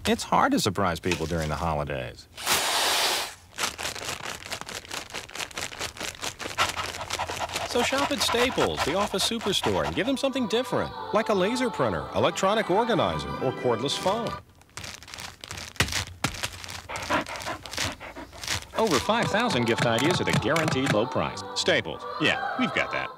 It's hard to surprise people during the holidays. So shop at Staples, the office superstore, and give them something different, like a laser printer, electronic organizer, or cordless phone. Over 5,000 gift ideas at a guaranteed low price. Staples. Yeah, we've got that.